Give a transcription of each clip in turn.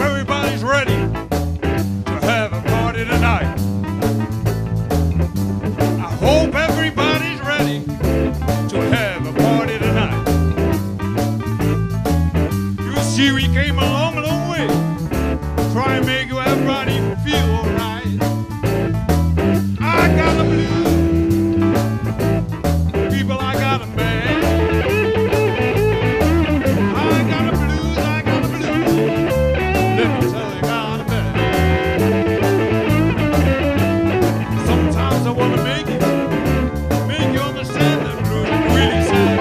everybody's ready to have a party tonight. I hope everybody's ready to have a party tonight. You see, we came a long, long way. Try and make everybody feel alright. I got a blues. People, I got a bad. I got a blues, I got a blues. Let me tell you, got a bad. Sometimes I wanna make you understand that blues really sad.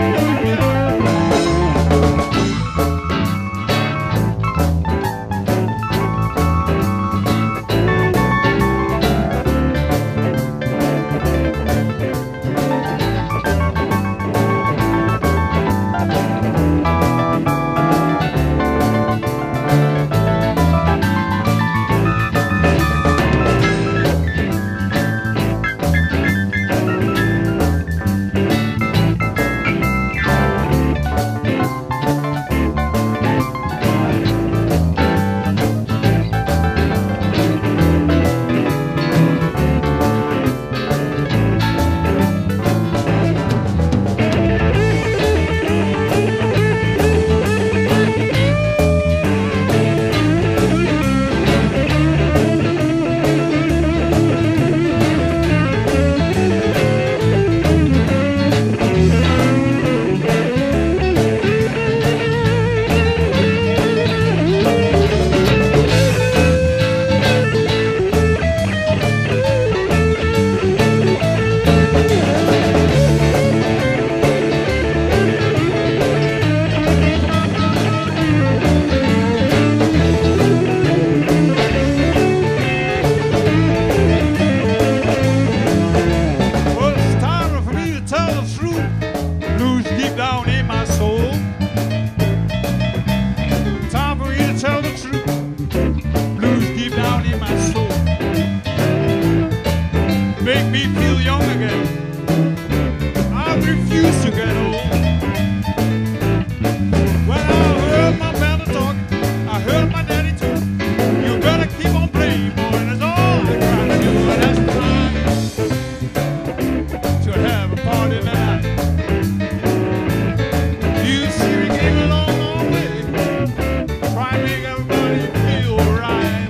Make me feel young again. I refuse to get old. When I heard my father talk, I heard my daddy too. You better keep on playing, boy, and that's all I try to do. And that's time to have a party tonight. You see, we came a long, long way. Try and make everybody feel right.